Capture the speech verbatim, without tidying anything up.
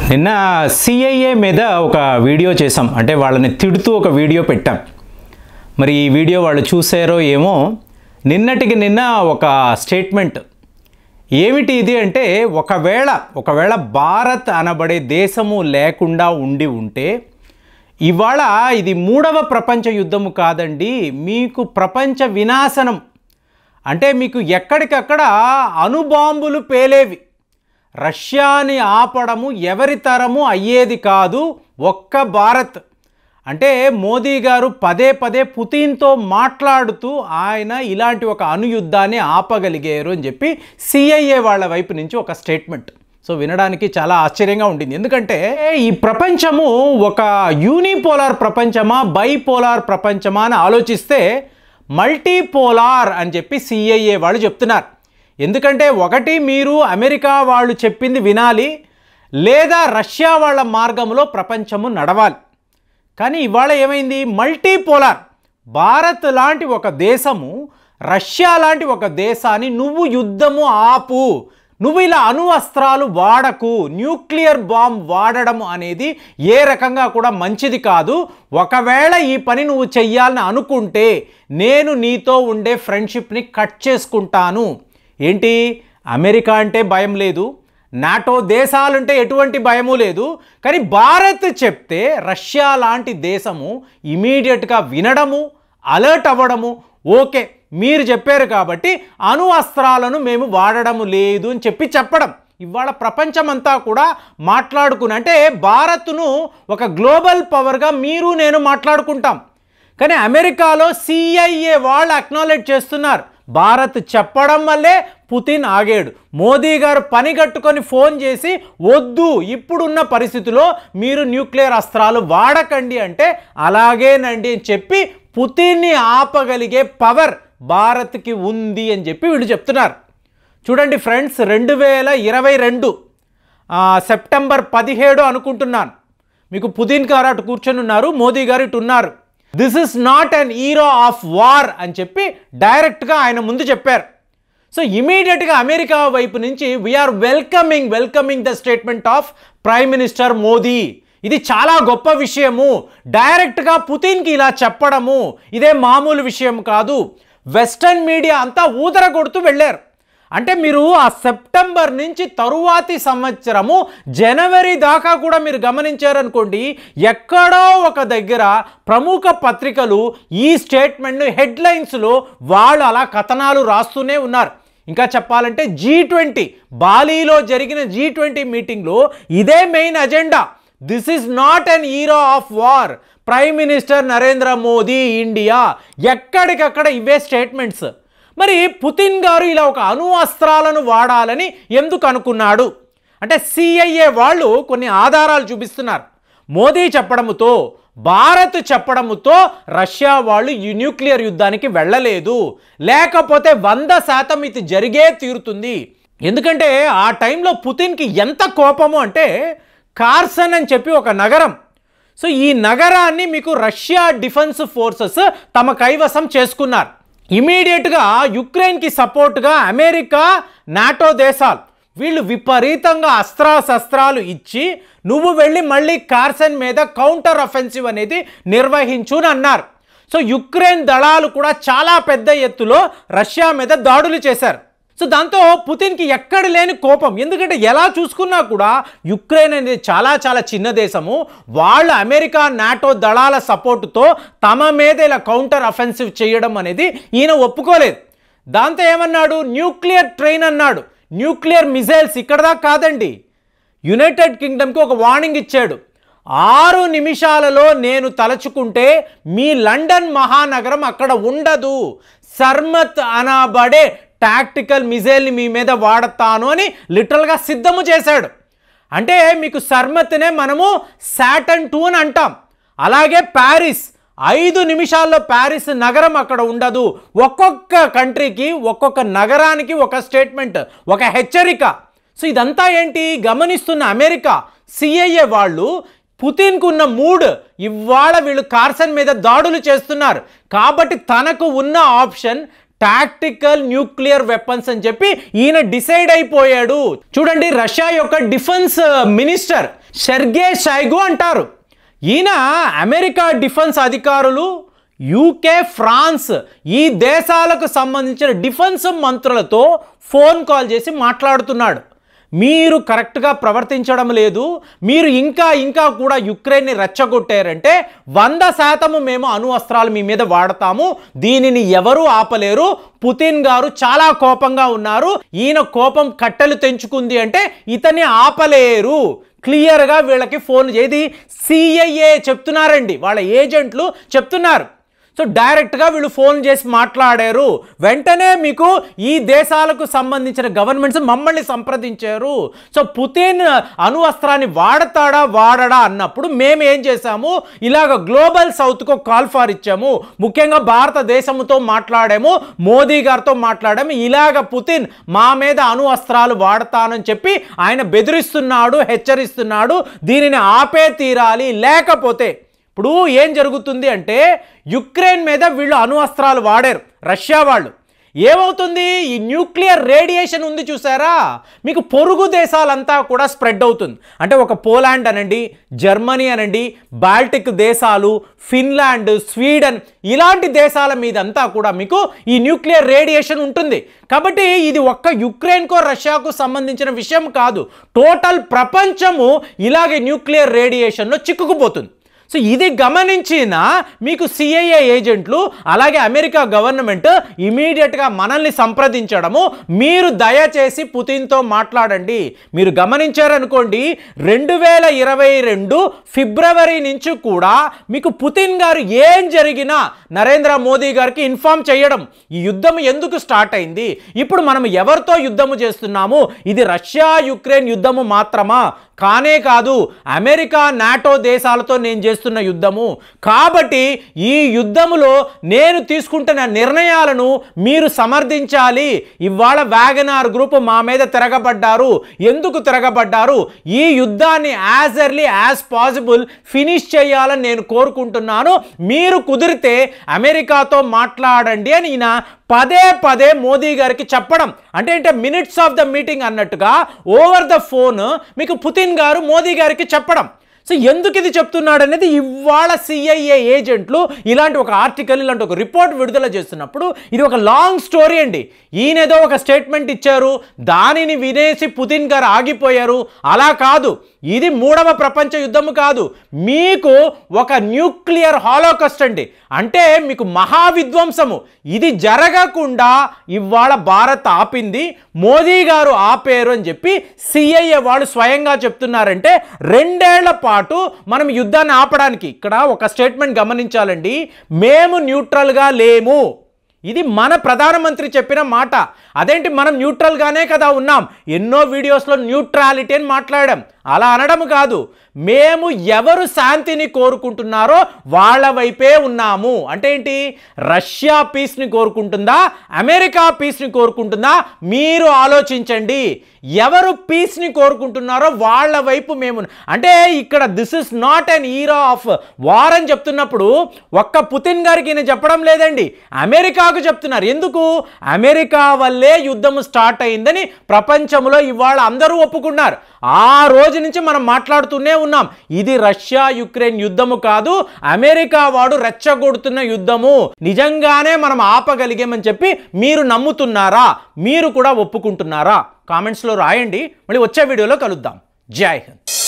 నిన్న సిఐఏ మీద ఒక వీడియో చేసాం, అంటే వాళ్ళని తిడుతూ ఒక వీడియో పెట్టాం. మరి ఈ వీడియో వాళ్ళు చూసారో ఏమో. నిన్నటికి నిన్న ఒక స్టేట్మెంట్ ఏమిటి ఇది అంటే, ఒకవేళ ఒకవేళ భారత్ అనబడే దేశము లేకుండా ఉండి ఉంటే ఇవాళ ఇది మూడవ ప్రపంచ యుద్ధము కాదండి, మీకు ప్రపంచ వినాశనం, అంటే మీకు ఎక్కడికక్కడ అణుబాంబులు పేలేవి. రష్యాని ఆపడము ఎవరి తరము అయ్యేది కాదు, ఒక్క భారత్. అంటే మోదీ గారు పదే పదే పుతిన్తో మాట్లాడుతూ ఆయన ఇలాంటి ఒక అణుయుద్ధాన్ని ఆపగలిగారు అని చెప్పి సిఐఏ వాళ్ళ వైపు నుంచి ఒక స్టేట్మెంట్. సో వినడానికి చాలా ఆశ్చర్యంగా ఉంటుంది. ఎందుకంటే ఈ ప్రపంచము ఒక యూనిపోలార్ ప్రపంచమా బైపోలార్ ప్రపంచమా అని ఆలోచిస్తే మల్టీపోలార్ అని చెప్పి సిఐఏ వాళ్ళు చెప్తున్నారు. ఎందుకంటే ఒకటి మీరు అమెరికా వాళ్ళు చెప్పింది వినాలి, లేదా రష్యా వాళ్ళ మార్గంలో ప్రపంచము నడవాలి. కానీ ఇవాళ ఏమైంది, మల్టీపోలార్. భారత్ లాంటి ఒక దేశము రష్యా లాంటి ఒక దేశాన్ని నువ్వు యుద్ధము ఆపు, నువ్వు ఇలా అణు అస్త్రాలు వాడకు, న్యూక్లియర్ బాంబ్ వాడడం అనేది ఏ రకంగా కూడా మంచిది కాదు. ఒకవేళ ఈ పని నువ్వు చెయ్యాలని అనుకుంటే నేను నీతో ఉండే ఫ్రెండ్షిప్ని కట్ చేసుకుంటాను. ఏంటి, అమెరికా అంటే భయం లేదు, నాటో దేశాలంటే ఎటువంటి భయము లేదు, కానీ భారత్ చెప్తే రష్యా లాంటి దేశము ఇమీడియట్గా వినడము, అలర్ట్ అవ్వడము, ఓకే మీరు చెప్పారు కాబట్టి అణు అస్త్రాలను మేము వాడడము లేదు అని చెప్పి చెప్పడం. ఇవాళ ప్రపంచమంతా కూడా మాట్లాడుకుని, అంటే భారత్ను ఒక గ్లోబల్ పవర్గా మీరు నేను మాట్లాడుకుంటాం. కానీ అమెరికాలో సిఐఏ వాళ్ళు అక్నాలెడ్జ్ చేస్తున్నారు, భారత్ చెప్పడం వల్లే పుతిన్ ఆగాడు. మోదీ గారు పని కట్టుకొని ఫోన్ చేసి వద్దు, ఇప్పుడున్న పరిస్థితిలో మీరు న్యూక్లియర్ అస్త్రాలు వాడకండి అంటే అలాగేనండి అని చెప్పి పుతిన్ని ఆపగలిగే పవర్ భారత్కి ఉంది అని చెప్పి వీళ్ళు చెప్తున్నారు. చూడండి ఫ్రెండ్స్, రెండు వేల ఇరవై రెండు సెప్టెంబర్ పదిహేడు అనుకుంటున్నాను, మీకు పుతిన్ గారు అటు కూర్చొని ఉన్నారు, మోదీ గారు ఇటు ఉన్నారు. This is not an era of war అని చెప్పి డైరెక్ట్గా ఆయన ముందు చెప్పారు. సో ఇమీడియట్గా అమెరికా వైపు నుంచి we are welcoming welcoming the statement of prime minister Modi. ఇది చాలా గొప్ప విషయము, డైరెక్ట్గా పుతిన్కి ఇలా చెప్పడము ఇదే మామూలు విషయం కాదు. వెస్టర్న్ మీడియా అంతా ఊదర కొడుతూ వెళ్ళారు. అంటే మీరు ఆ సెప్టెంబర్ నుంచి తరువాతి సంవత్సరము జనవరి దాకా కూడా మీరు గమనించారనుకోండి, ఎక్కడో ఒక దగ్గర ప్రముఖ పత్రికలు ఈ స్టేట్మెంట్ను హెడ్లైన్స్లో వాళ్ళు అలా కథనాలు రాస్తూనే ఉన్నారు. ఇంకా చెప్పాలంటే జీ ట్వంటీ బాలీలో జరిగిన జీ ట్వంటీ మీటింగ్లో ఇదే main agenda. This is not an era of war, prime minister Narendra Modi India, ఎక్కడికక్కడ ఇవే స్టేట్మెంట్స్. మరి పుతిన్ గారు ఇలా ఒక అణు అస్త్రాలను వాడాలని ఎందుకు అనుకున్నాడు అంటే సిఐఏ వాళ్ళు కొన్ని ఆధారాలు చూపిస్తున్నారు. మోదీ చెప్పడముతో, భారత్ చెప్పడముతో రష్యా వాళ్ళు ఈ న్యూక్లియర్ యుద్ధానికి వెళ్ళలేదు, లేకపోతే వంద శాతం ఇది జరిగే తీరుతుంది. ఎందుకంటే ఆ టైంలో పుతిన్కి ఎంత కోపము అంటే, కార్సన్ అని చెప్పి ఒక నగరం, సో ఈ నగరాన్ని మీకు రష్యా డిఫెన్స్ ఫోర్సెస్ తమ కైవసం చేసుకున్నారు. ఇమీడియట్గా యుక్రెయిన్కి సపోర్ట్గా అమెరికా, నాటో దేశాలు వీళ్ళు విపరీతంగా అస్త్రాశస్త్రాలు ఇచ్చి నువ్వు వెళ్ళి మళ్ళీ కార్సన్ మీద కౌంటర్ అఫెన్సివ్ అనేది నిర్వహించు అని అన్నారు. సో యుక్రెయిన్ దళాలు కూడా చాలా పెద్ద ఎత్తులో రష్యా మీద దాడులు చేశారు. సో దాంతో పుతిన్కి ఎక్కడ లేని కోపం. ఎందుకంటే ఎలా చూసుకున్నా కూడా యుక్రెయిన్ అనేది చాలా చాలా చిన్న దేశము, వాళ్ళు అమెరికా నాటో దళాల సపోర్టుతో తమ మీద ఇలా కౌంటర్ అఫెన్సివ్ చేయడం అనేది ఈయన ఒప్పుకోలేదు. దాంతో ఏమన్నాడు, న్యూక్లియర్ ట్రైన్ అన్నాడు. న్యూక్లియర్ మిజైల్స్ ఇక్కడ దాకా కాదండి, యునైటెడ్ కింగ్డమ్కి ఒక వార్నింగ్ ఇచ్చాడు. ఆరు నిమిషాలలో నేను తలచుకుంటే మీ లండన్ మహానగరం అక్కడ ఉండదు, సర్మత్ అనబడే టాక్టికల్ మిజైల్ని మీ మీద వాడతాను అని లిటరల్గా సిద్ధము చేశాడు. అంటే మీకు సర్మత్నే మనము సాటర్న్ టూ అని అంటాం. అలాగే ప్యారిస్, ఐదు నిమిషాల్లో ప్యారిస్ నగరం అక్కడ ఉండదు. ఒక్కొక్క కంట్రీకి, ఒక్కొక్క నగరానికి ఒక స్టేట్మెంట్, ఒక హెచ్చరిక. సో ఇదంతా ఏంటి గమనిస్తున్న అమెరికా, సిఐఏ వాళ్ళు పుతిన్కు ఉన్న మూడ్, ఇవాళ వీళ్ళు కార్సన్ మీద దాడులు చేస్తున్నారు కాబట్టి తనకు ఉన్న ఆప్షన్ టాక్టికల్ న్యూక్లియర్ వెపన్స్ అని చెప్పి ఈయన డిసైడ్ అయిపోయాడు. చూడండి, రష్యా యొక్క డిఫెన్స్ మినిస్టర్ సెర్గే షైగు అంటారు. ఈయన అమెరికా డిఫెన్స్ అధికారులు, యూకే, ఫ్రాన్స్ ఈ దేశాలకు సంబంధించిన డిఫెన్స్ మంత్రులతో ఫోన్ కాల్ చేసి మాట్లాడుతున్నాడు. మీరు కరెక్ట్గా ప్రవర్తించడం లేదు, మీరు ఇంకా ఇంకా కూడా యుక్రెయిన్ని రెచ్చగొట్టారంటే వంద శాతము మేము అణు అస్త్రాలు మీ మీద వాడతాము, దీనిని ఎవరూ ఆపలేరు. పుతిన్ గారు చాలా కోపంగా ఉన్నారు, ఈయన కోపం కట్టెలు తెంచుకుంది అంటే ఇతన్ని ఆపలేరు. క్లియర్గా వీళ్ళకి ఫోన్ చేది సిఐఏ చెప్తున్నారండి, వాళ్ళ ఏజెంట్లు చెప్తున్నారు. సో డైరెక్ట్గా వీళ్ళు ఫోన్ చేసి మాట్లాడారు. వెంటనే మీకు ఈ దేశాలకు సంబంధించిన గవర్నమెంట్స్ మమ్మల్ని సంప్రదించారు. సో పుతిన్ అణు అస్త్రాన్ని వాడతాడా వాడడా అన్నప్పుడు మేము ఏం చేశాము, ఇలాగ గ్లోబల్ సౌత్కు కాల్ ఫార్ ఇచ్చాము, ముఖ్యంగా భారతదేశంతో మాట్లాడాము, మోదీ గారితో మాట్లాడాము. ఇలాగ పుతిన్ మా మీద అణు అస్త్రాలు వాడతానని చెప్పి ఆయన బెదిరిస్తున్నాడు, హెచ్చరిస్తున్నాడు, దీనిని ఆపే తీరాలి. లేకపోతే ఇప్పుడు ఏం జరుగుతుంది అంటే యుక్రెయిన్ మీద వీళ్ళు అణు అస్త్రాలు వాడారు రష్యా వాళ్ళు, ఏమవుతుంది, ఈ న్యూక్లియర్ రేడియేషన్ ఉంది చూసారా, మీకు పొరుగు దేశాలంతా కూడా స్ప్రెడ్ అవుతుంది. అంటే ఒక పోలాండ్ అనండి, జర్మనీ అనండి, బాల్టిక్ దేశాలు, ఫిన్లాండ్, స్వీడన్ ఇలాంటి దేశాల మీదంతా కూడా మీకు ఈ న్యూక్లియర్ రేడియేషన్ ఉంటుంది. కాబట్టి ఇది ఒక్క యుక్రెయిన్కో రష్యాకు సంబంధించిన విషయం కాదు, టోటల్ ప్రపంచము ఇలాగే న్యూక్లియర్ రేడియేషన్లో చిక్కుకుపోతుంది. సో ఇది గమనించిన మీకు సిఐఏ ఏజెంట్లు అలాగే అమెరికా గవర్నమెంట్ ఇమీడియట్గా మనల్ని సంప్రదించడము, మీరు దయచేసి పుతిన్తో మాట్లాడండి. మీరు గమనించారనుకోండి, రెండు వేల ఇరవై రెండు ఫిబ్రవరి నుంచి కూడా మీకు పుతిన్ గారు ఏం జరిగినా నరేంద్ర మోదీ గారికి ఇన్ఫార్మ్ చేయడం, ఈ యుద్ధం ఎందుకు స్టార్ట్ అయింది, ఇప్పుడు మనం ఎవరితో యుద్ధము చేస్తున్నాము, ఇది రష్యా యుక్రెయిన్ యుద్ధము మాత్రమా, కానే కాదు అమెరికా నాటో దేశాలతో నేను చేస్తున్న యుద్ధము. కాబట్టి ఈ యుద్ధములో నేను తీసుకుంటున్న నిర్ణయాలను మీరు సమర్థించాలి. ఇవాళ వ్యాగనార్ గ్రూప్ మా మీద తిరగబడ్డారు, ఎందుకు తిరగబడ్డారు, ఈ యుద్ధాన్ని as early as possible finish చేయాలని నేను కోరుకుంటున్నాను, మీరు కుదిరితే అమెరికాతో మాట్లాడండి అని ఈయన పదే పదే మోదీ గారికి చెప్పడం. అంటే అంటే మినిట్స్ ఆఫ్ ద మీటింగ్ అన్నట్టుగా ఓవర్ ద ఫోన్ మీకు పుతిన్ గారు మోదీ గారికి చెప్పడం. సో ఎందుకు ఇది చెప్తున్నాడు అనేది ఇవాళ సిఐఏ ఏజెంట్లు ఇలాంటి ఒక ఆర్టికల్, ఇలాంటి ఒక రిపోర్ట్ విడుదల చేస్తున్నప్పుడు ఇది ఒక లాంగ్ స్టోరీ అండి. ఈయనేదో ఒక స్టేట్మెంట్ ఇచ్చారు, దానిని వినేసి పుతిన్ గారు ఆగిపోయారు. అలా కాదు, ఇది మూడవ ప్రపంచ యుద్ధము కాదు, మీకు ఒక న్యూక్లియర్ హాలోకాస్ట్ అండి. అంటే మీకు మహావిధ్వంసము. ఇది జరగకుండా ఇవాళ భారత్ ఆపింది, మోదీ గారు ఆపేరు అని చెప్పి సిఐఏ వాళ్ళు స్వయంగా చెప్తున్నారంటే రెండేళ్ల పాటు మనం యుద్ధాన్ని ఆపడానికి, ఇక్కడ ఒక స్టేట్మెంట్ గమనించాలండి, మేము న్యూట్రల్గా లేము, ఇది మన ప్రధానమంత్రి చెప్పిన మాట. అదేంటి, మనం న్యూట్రల్గానే కదా ఉన్నాం, ఎన్నో వీడియోస్లో న్యూట్రాలిటీ అని మాట్లాడాం. అలా అనడం కాదు, మేము ఎవరు శాంతిని కోరుకుంటున్నారో వాళ్ళ వైపే ఉన్నాము. అంటే ఏంటి, రష్యా పీస్ని కోరుకుంటుందా, అమెరికా పీస్ని కోరుకుంటుందా, మీరు ఆలోచించండి. ఎవరు పీస్ని కోరుకుంటున్నారో వాళ్ళ వైపు మేము. అంటే ఇక్కడ this is not an era of war అని చెప్తున్నప్పుడు ఒక్క పుతిన్ గారికి ఈయన చెప్పడం లేదండి, అమెరికాకు చెప్తున్నారు. ఎందుకు, అమెరికా వల్లే యుద్ధం స్టార్ట్ అయిందని ప్రపంచంలో ఇవాళ అందరూ ఒప్పుకున్నారు. ఆ రోజు నుంచి మనం మాట్లాడుతూనే ఉన్నాం, ఇది రష్యా యుక్రెయిన్ యుద్ధము కాదు, అమెరికా వాడు రెచ్చగొడుతున్న యుద్ధము. నిజంగానే మనం ఆపగలిగామని చెప్పి మీరు నమ్ముతున్నారా, మీరు కూడా ఒప్పుకుంటున్నారా? కామెంట్స్లో రాయండి. మళ్ళీ వచ్చే వీడియోలో కలుద్దాం. జై హింద్.